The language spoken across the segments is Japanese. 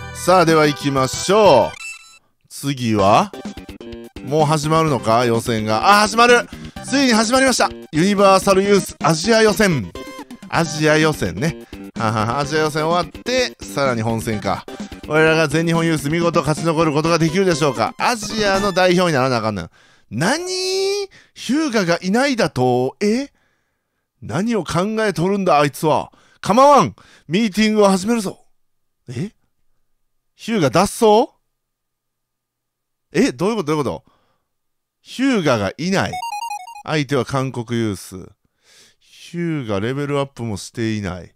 さあ、では行きましょう。次はもう始まるのか、予選が。始まる。ついに始まりました。ユニバーサルユースアジア予選。アジア予選ね。アジア予選終わって、さらに本戦か。我らが全日本ユース見事勝ち残ることができるでしょうか。アジアの代表にならなあかんのよ。何？ヒューガがいないだと？何を考えとるんだあいつは。構わん。ミーティングを始めるぞ。ヒューガ脱走？どういうことヒューガがいない。相手は韓国ユース。ヒューガレベルアップもしていない。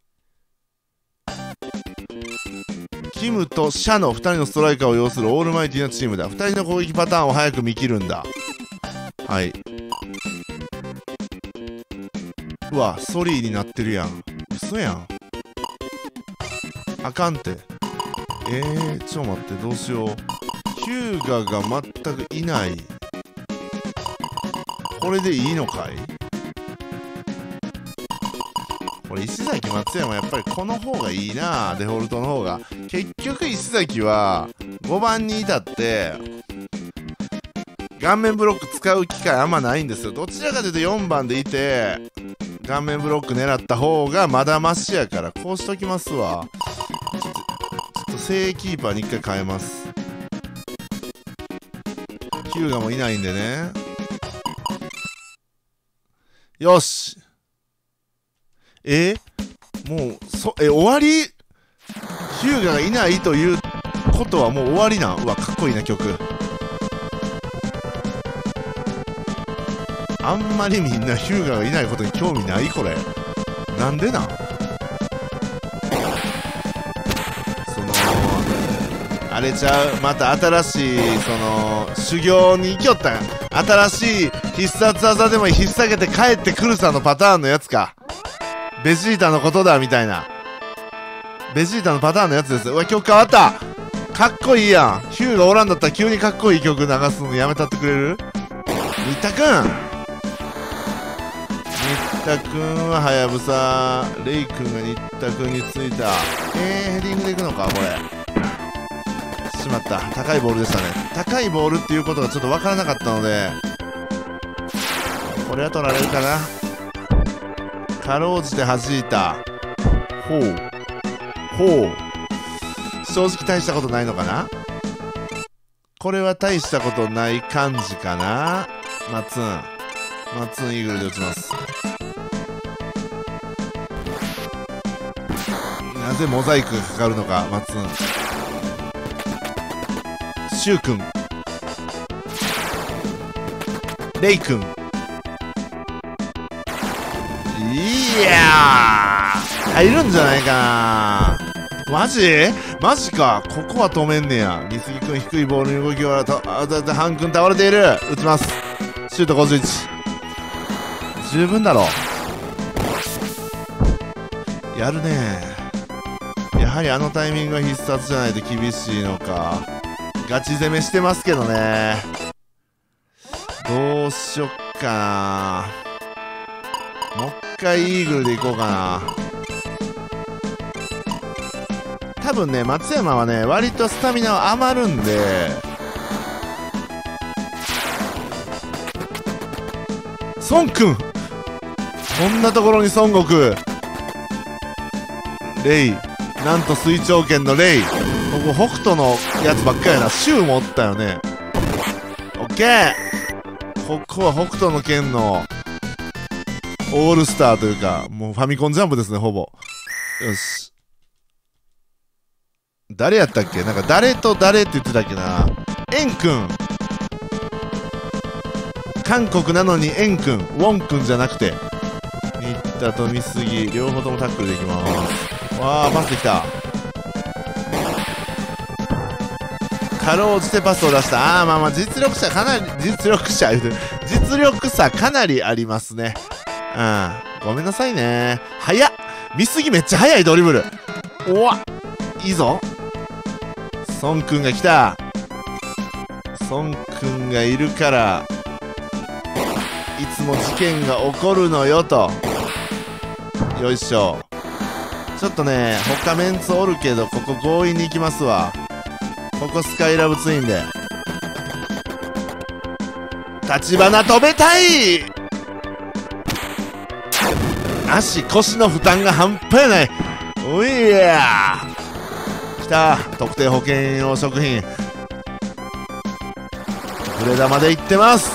キムとシャの2人のストライカーを擁するオールマイティなチームだ。2人の攻撃パターンを早く見切るんだ。はい。うわ、ソリーになってるやん。嘘やん。あかんて。ちょっと待って、どうしよう。ヒューガが全くいない。これでいいのかい？これ石崎松山やっぱりこの方がいいな、デフォルトの方が。結局石崎は5番に至って顔面ブロック使う機会あんまないんですよ。どちらかというと4番でいて顔面ブロック狙った方がまだマシやから、こうしときますわ。ちょっと正キーパーに一回変えます。ヒューガもいないんでね。よし。もう終わり？ヒューガがいないということはもう終わりなん？うわ、かっこいいな曲。あんまりみんなヒューガがいないことに興味ない？これなんでなん？あれちゃう、また新しい修行に行きよったん。新しい必殺技でも引っ提げて帰ってくるさのパターンのやつか。ベジータのことだみたいな。ベジータのパターンのやつです。うわ、曲変わった。かっこいいやん。ヒューがおらんだったら急にかっこいい曲流すのやめたってくれる？新田くんははやぶさ、レイくんが新田くんについた。ヘディングでいくのかこれ。しまった。高いボールでしたね。高いボールっていうことがちょっとわからなかったので、これは取られるかな。かろうじて弾いた。ほう正直大したことないのかな。これは大したことない感じかな。マッツンイーグルで打ちます。なぜモザイクがかかるのか。マッツンシュウ君、レイ君、いやー入るんじゃないかな。マジか。ここは止めんねや。美杉君低いボールに動きはハン君倒れている。打ちます。シュート51。十分だろう。やるね。やはりあのタイミングが必殺じゃないと厳しいのか。ガチ攻めしてますけどね。どうしよっかな。もう一回イーグルでいこうかな。多分ね、松山はね、割とスタミナは余るんで、孫君、こんなところに孫悟空、レイ、なんと水長剣のレイ。ここ北斗のやつばっかりやな。シュウもおったよね。オッケー。ここは北斗の剣のオールスターというか、もうファミコンジャンプですね、ほぼ。よし。誰やったっけ？なんか誰と誰って言ってたっけな。エン君。韓国なのにエン君、ウォン君じゃなくて。新田と美杉、両方ともタックルでいきます。わー、パスできた。かろうじてパスを出した。まあ実力差かなりありますね。ごめんなさいね。早っ。美杉めっちゃ速いドリブル。おわ、いいぞ。孫くんが来た。孫くんがいるからいつも事件が起こるのよと。よいしょ。ちょっとね、他メンツおるけどここ強引に行きますわ。 ここスカイラブツインで立花飛べたい。足腰の負担が半端やない。おいやきた。特定保険用食品グレ玉でいってます。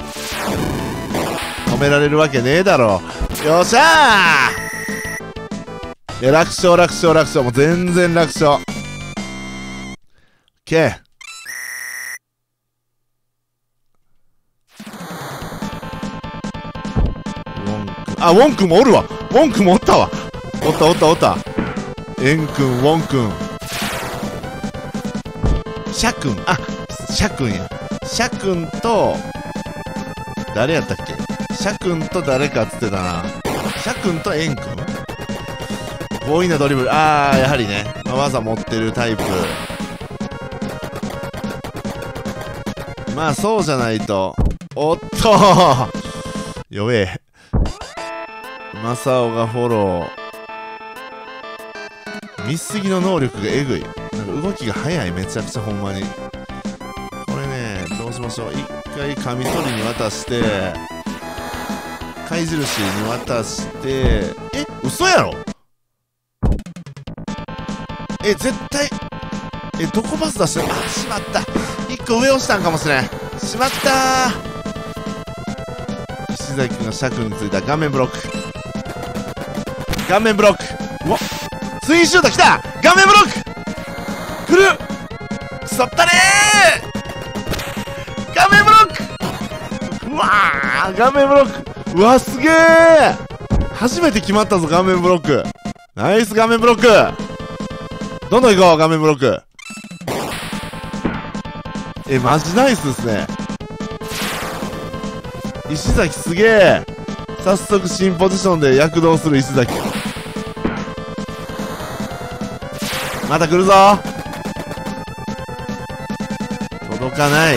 止められるわけねえだろ。よっしゃー。いや楽勝楽勝楽勝、もう全然楽勝。オッケー。あ、ウォン君もおるわ。ウォン君もおったわ。おったおったおった。エン君、ウォン君、シャ君、あ、シャ君や。シャ君と誰やったっけ。シャ君と誰かっつってたな。シャ君とエン君。強引なドリブル。あー、やはりね、技持ってるタイプ。まあそうじゃないと。おっと弱え。マサオがフォロー。見すぎの能力がえぐい。なんか動きが速い。めちゃくちゃほんまに。これね、どうしましょう。一回カミソリに渡して貝印に渡して、嘘やろ。絶対どこパス出してる。あ、しまった。一個上押したんかもしれん。しまったー。石崎君が尺についた顔面ブロック。顔面ブロック。うわ、ツインシュート来た。顔面ブロック来る。くそったねー。顔面ブロック。うわー、顔面ブロック。うわ、すげー。初めて決まったぞ、顔面ブロック。ナイス顔面ブロック。どんどん行こう、顔面ブロック。マジナイスですね。石崎すげえ。早速新ポジションで躍動する石崎。また来るぞ。届かない。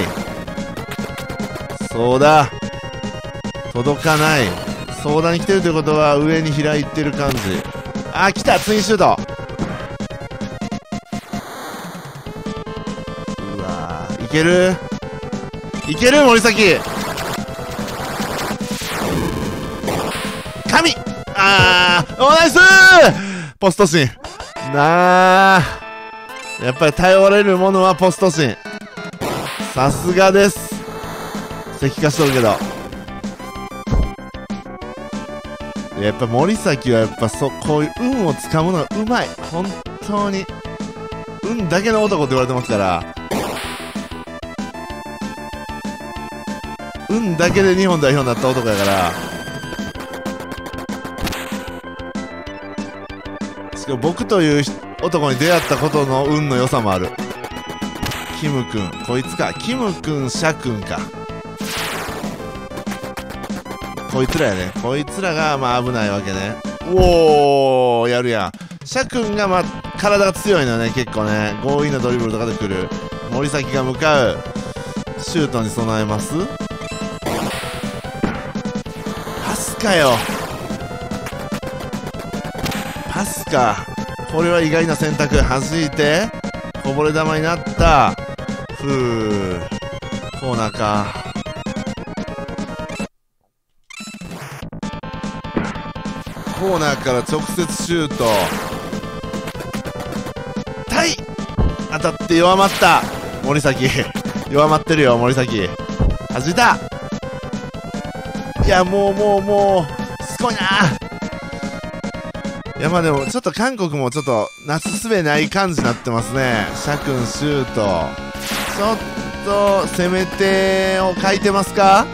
そうだ、届かない。相談に来てるということは上に開いてる感じ。あー、来た。ツインシュート。うわー、いけるいける。森崎神。あー、おナイスー。ポストシンなあ。やっぱり頼れるものはポストシン。さすがです。石化しとるけど、やっぱ森崎はやっぱこういう運をつかむのがうまい。本当に運だけの男って言われてますから、運だけで日本代表になった男やから。しかも僕という男に出会ったことの運の良さもある。キム君、こいつか。キム君、シャ君か。こいつらやね。こいつらがまあ危ないわけね。おー、やるやん。シャ君がまあ体が強いのよね、結構ね。強引なドリブルとかで来る。森崎が向かう。シュートに備えます。パスかよ。パスか。これは意外な選択。弾いてこぼれ球になった。ふう、コーナーか。コーナーから直接シュート。タイ当たって弱まった森崎弱まってるよ森崎。弾いた。いや、もうすごいな。いや、まあでもちょっと韓国もちょっとなすすべない感じになってますね。シャ君シュート。ちょっと攻め手を欠いてますか。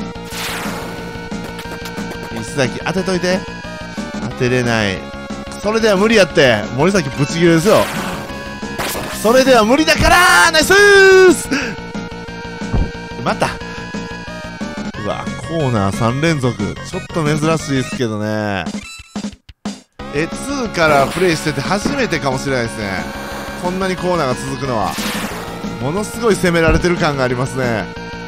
石崎当てといて。当てれない。それでは無理やって。森崎ブチギレですよ。それでは無理だから。ナイスース。またうわ、コーナー3連続。ちょっと珍しいですけどね。2からプレイしてて初めてかもしれないですね。こんなにコーナーが続くのは。ものすごい攻められてる感がありますね。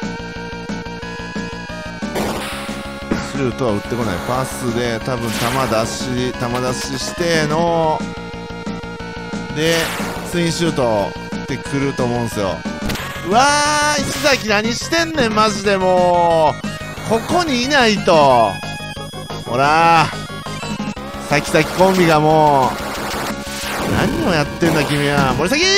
シュートは打ってこない。パスで多分球出ししてのでツインシュート。 ってくると思うんですよ。うわー、石崎何してんねんマジで。もうここにいないと。ほらー、先々コンビがもう何をやってんだ君は。森崎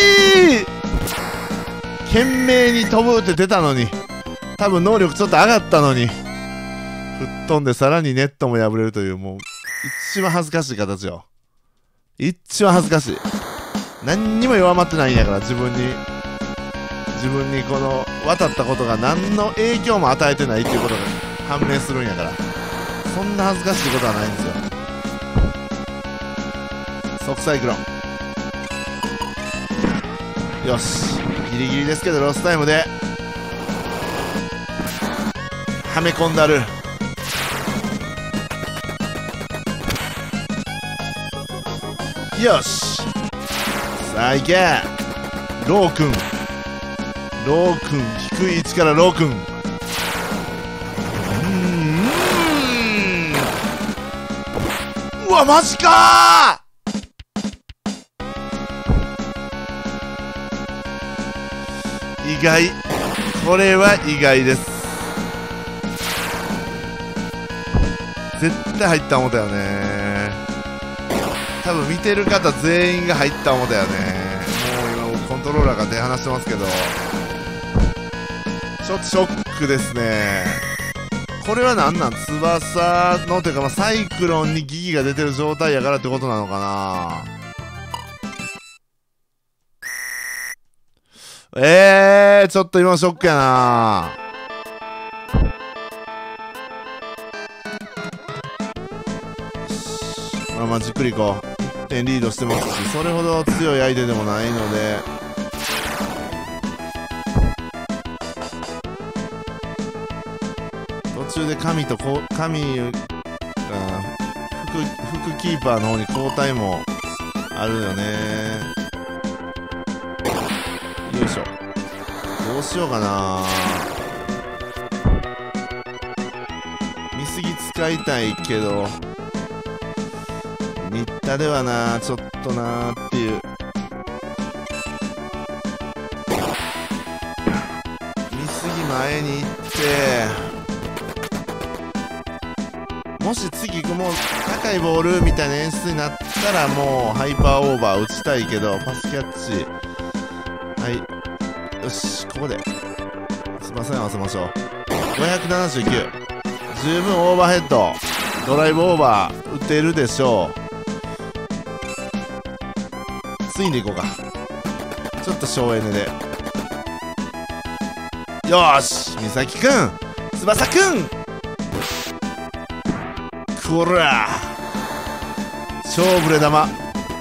懸命に飛ぶって出たのに、多分能力ちょっと上がったのに吹っ飛んで、さらにネットも破れるという、もう一番恥ずかしい形よ。一番恥ずかしい。何にも弱まってないんやから、自分にこの渡ったことが何の影響も与えてないっていうことが判明するんやから、そんな恥ずかしいことはないんですよ。即サイクロン、よし、ギリギリですけどロスタイムではめ込んだる。よし、さあいけローくん、低い位置からローくん。うわマジかー、意外、これは意外です。絶対入った思ったよね。多分見てる方全員が入った思ったよね。もう今コントローラーが手離してますけど、ちょっとショックですね。これは何なん、翼のというか、まあ、サイクロンにギギが出てる状態やからってことなのかな。ちょっと今ショックやな。まあじっくりいこう。1点リードしてますし、それほど強い相手でもないので、途中で神と副キーパーの方に交代もあるよね。よいしょ、どうしようかな。見すぎ使いたいけど新田ではな、ちょっとなーっていう。見すぎ前に行って、もし次もう高いボールみたいな演出になったらもうハイパーオーバー打ちたいけど、パスキャッチ、はい、よし、ここで翼に合わせましょう。579、十分オーバーヘッド、ドライブオーバー打てるでしょう。ツインでいこうか。ちょっと省エネで。よーし、美咲くん、翼くん、こら勝負れ玉。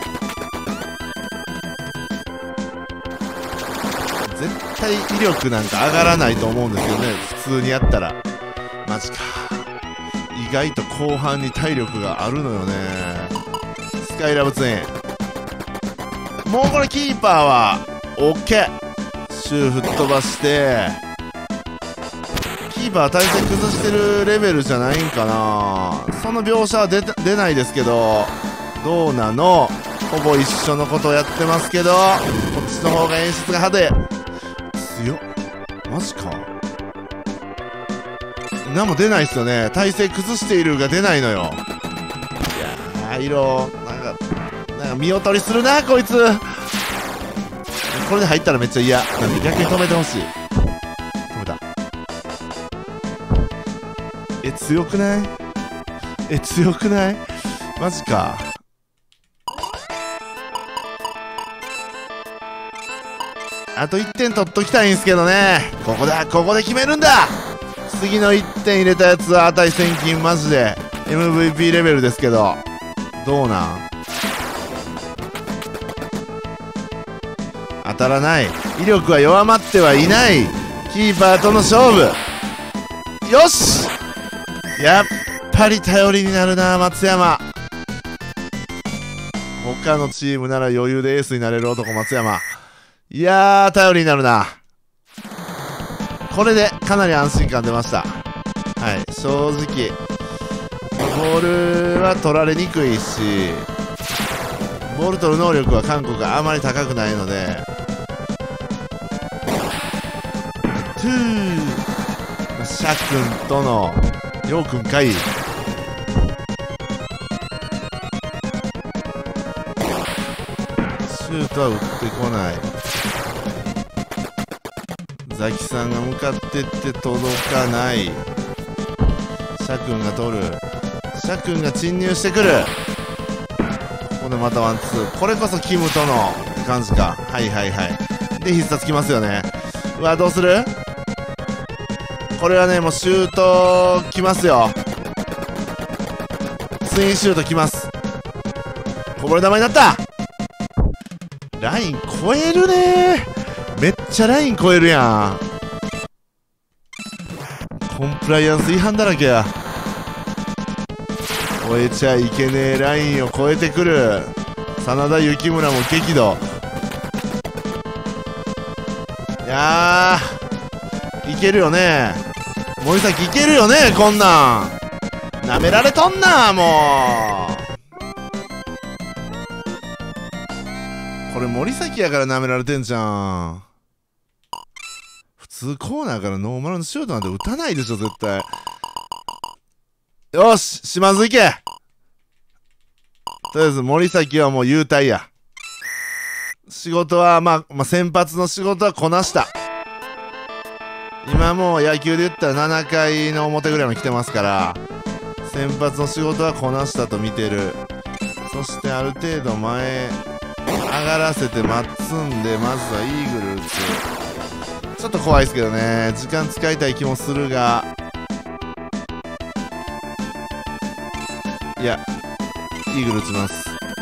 絶対威力なんか上がらないと思うんですよね、普通にやったら。マジか、意外と後半に体力があるのよね。スカイラブツイン、もうこれキーパーは OK。 シュー吹っ飛ばして、キーパーは体勢崩してるレベルじゃないんかな。その描写は出ないですけど、どうなの、ほぼ一緒のことをやってますけど、こっちの方が演出が派手。強っ、マジか。何も出ないっすよね。体勢崩しているが出ないのよ。いやー、色なんか見劣りするなこいつ。これで入ったらめっちゃ嫌なんで、逆に止めてほしい。止めた。強くない？強くない？マジか。あと1点取っときたいんすけどね。ここで決めるんだ。次の1点入れたやつは値千金マジで MVP レベルですけど、どうなん？当たらない。威力は弱まってはいない。キーパーとの勝負。よし、やっぱり頼りになるな松山。他のチームなら余裕でエースになれる男松山。いやー、頼りになるな。これでかなり安心感出ました。はい、正直ボールは取られにくいし、ボール取る能力は韓国があまり高くないので、 トゥーシャ君とのヨウ君かい。シュートは打ってこない。ザキさんが向かってって届かない。シャ君が取る。シャ君が侵入してくる。ここでまたワンツー。これこそキムとの感じか。はいはいはい。で必殺きますよね。うわ、どうする？これはね、もうシュートきますよ。ツインシュートきます。こぼれ球になった。ライン超えるね。めっちゃライン超えるやん。コンプライアンス違反だらけや。超えちゃいけねえラインを超えてくる真田幸村も激怒。いやー、いけるよね。森崎いけるよね。こんなんなめられとんな。もうこれ森崎やからなめられてんじゃん。普通コーナーからノーマルのシュートなんて打たないでしょ絶対。よし、島津行け。とりあえず森崎はもう優待や。仕事はまあ先発の仕事はこなした。今もう野球で言ったら7回の表ぐらいまで来てますから、先発の仕事はこなしたと見てる。そしてある程度前上がらせて待つんで、まずはイーグル打つ。ちょっと怖いですけどね。時間使いたい気もするが、いやイーグル打ちます。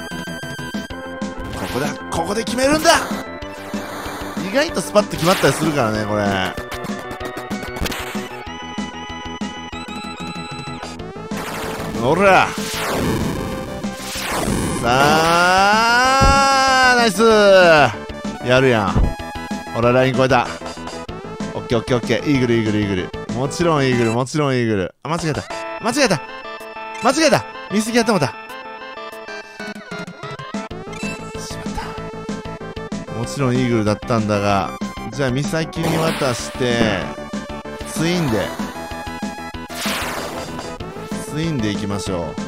ここだ、ここで決めるんだ。意外とスパッと決まったりするからねこれ。ほらさあナイスやるやん。ほらライン越えた。オッケーオッケーオッケー。イーグルイーグルイーグル。もちろんイーグル、もちろんイーグル。あ、間違えた間違えた間違えた。見過ぎやってもた。しまった。もちろんイーグルだったんだが、じゃあ美咲に渡してツインでいきましょう。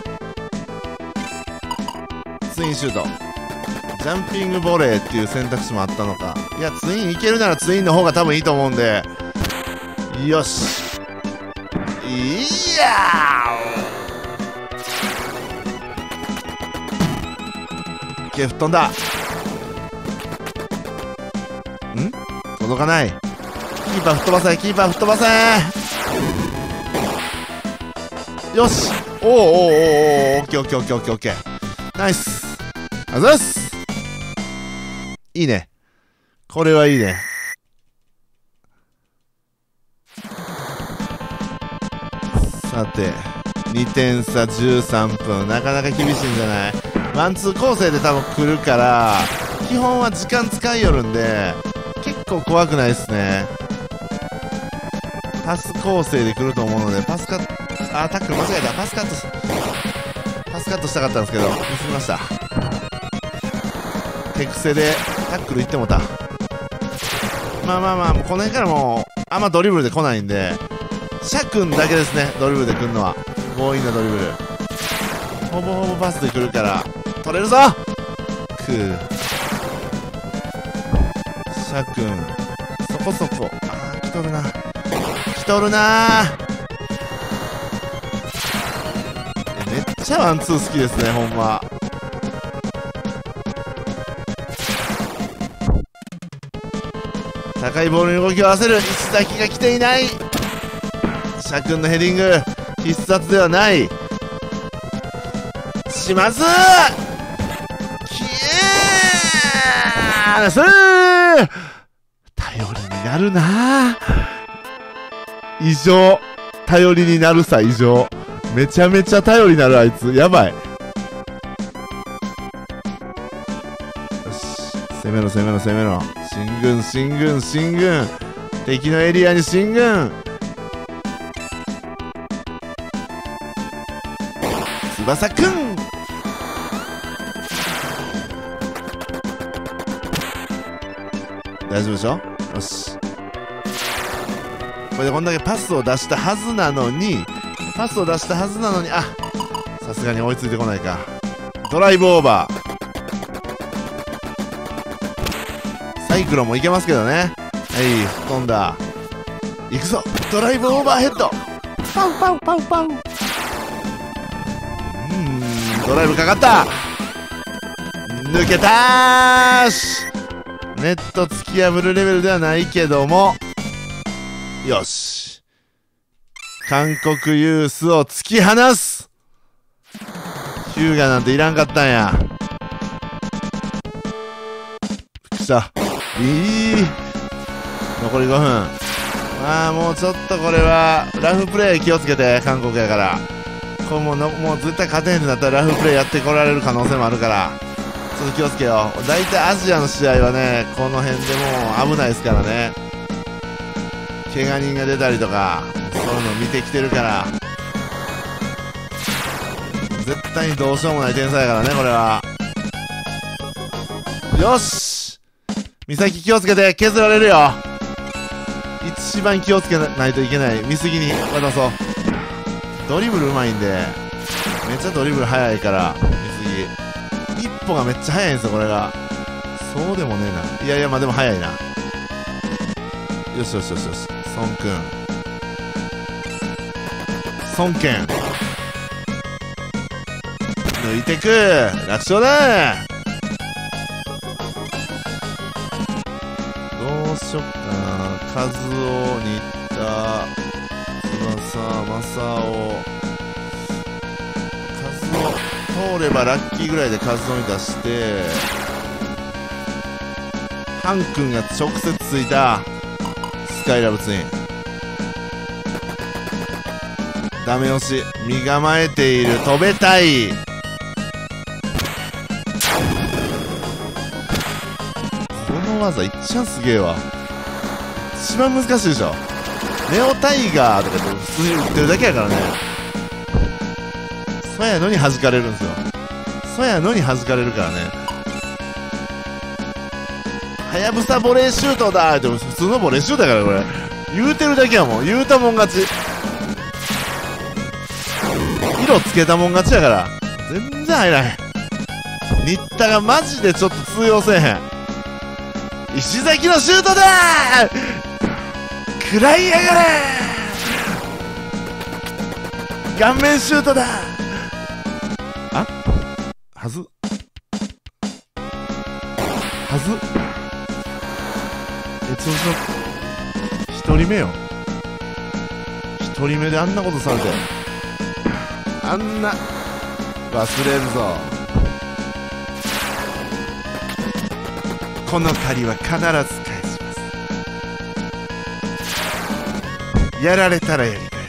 ツインシュート、ジャンピングボレーっていう選択肢もあったのか。いやツインいけるならツインの方が多分いいと思うんで、よし、いやー、ケー吹っ飛んだ。ん届かない。キーパー吹っ飛ばせ、キーパー吹っ飛ばせ。よし、おーおーおーおー、オッケーオッケーオッケーオッケーオッケー、ナイス、あざっす。いいね、これはいいね。さて2点差13分、なかなか厳しいんじゃない。ワンツー構成で多分来るから、基本は時間使いよるんで結構怖くないですね。パス構成で来ると思うので、パスカット、あータックル間違えた。パスカットしたかったんですけどミスりました。手癖でタックルいってもた。まあまあまあ、この辺からもうあんまドリブルで来ないんで、シャ君だけですね、ドリブルで来るのは。強引なドリブル、ほぼほぼパスで来るから取れるぞ。シャ君そこそこ、あー来とるな来とるなー。めっちゃワンツー好きですねほんま。高いボールに動きを合わせる。石崎が来ていない。シャ君のヘディング必殺ではない。島津きえー、それ頼りになるな。異常、頼りになるさ異常。めちゃめちゃ頼りになるあいつ、やばい。よし、攻めろ攻めろ攻めろ。進軍進軍進軍、敵のエリアに進軍。翼くん、大丈夫でしょ。よし、 これでこんだけパスを出したはずなのにあ、さすがに追いついてこないか。ドライブオーバー。サイクロンもいけますけどね。はい、吹っ飛んだ。行くぞ、ドライブオーバーヘッド。パウパウパウパウ。ドライブかかった。抜けたーし。ネット突き破るレベルではないけども、よし、韓国ユースを突き放す。ヒューガなんていらんかったんや。びっくりした。残り5分。まあもうちょっとこれはラフプレー気をつけて。韓国やからこれもう絶対勝てへんってなったらラフプレーやってこられる可能性もあるから、ちょっと気をつけよう。大体アジアの試合はね、この辺でもう危ないですからね。怪我人が出たりとかそういうの見てきてるから、絶対にどうしようもない点差やからね、これは。よし、美咲気をつけて。削られるよ。一番気をつけないといけない。見すぎに渡そう。ドリブルうまいんで、めっちゃドリブル速いから。見すぎ、一歩がめっちゃ速いんですよ、これが。そうでもねえな。いやいや、まあでも速いな。よしよしよしよし、ソンくん、ソンケン抜いてく。楽勝だ。どうしよっかな。カズオ、新田、翼、マサオ。カズオ通ればラッキーぐらいでカズオに出して、ハン君が直接ついたスカイラブツイン。ダメ押し、身構えている。飛べたい。この技いっちゃんすげえわ。一番難しいでしょ。ネオタイガーとかって普通に打ってるだけやからね。そやのに弾かれるんですよ。そやのに弾かれるからね。はやぶさボレーシュートだーって普通のボレーシュートだからこれ。言うてるだけやもん。言うたもん勝ち。色つけたもん勝ちやから。全然入らへん。新田がマジでちょっと通用せえへん。石崎のシュートだー。食らいやがれ。顔面シュートだ。あ、はず調子の一人目よ。一人目であんなことされて、あんな忘れるぞ。この借りは必ず返します。やられたらやり返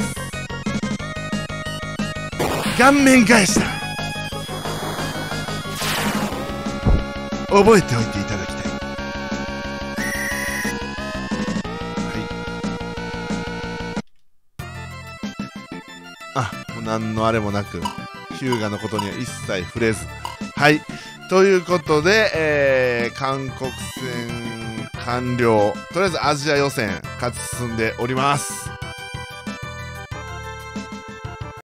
す。顔面返した。覚えておいていただきたい。あ、もう何のあれもなく、ヒューガのことには一切触れず。はい。ということで、韓国戦完了。とりあえずアジア予選勝ち進んでおります。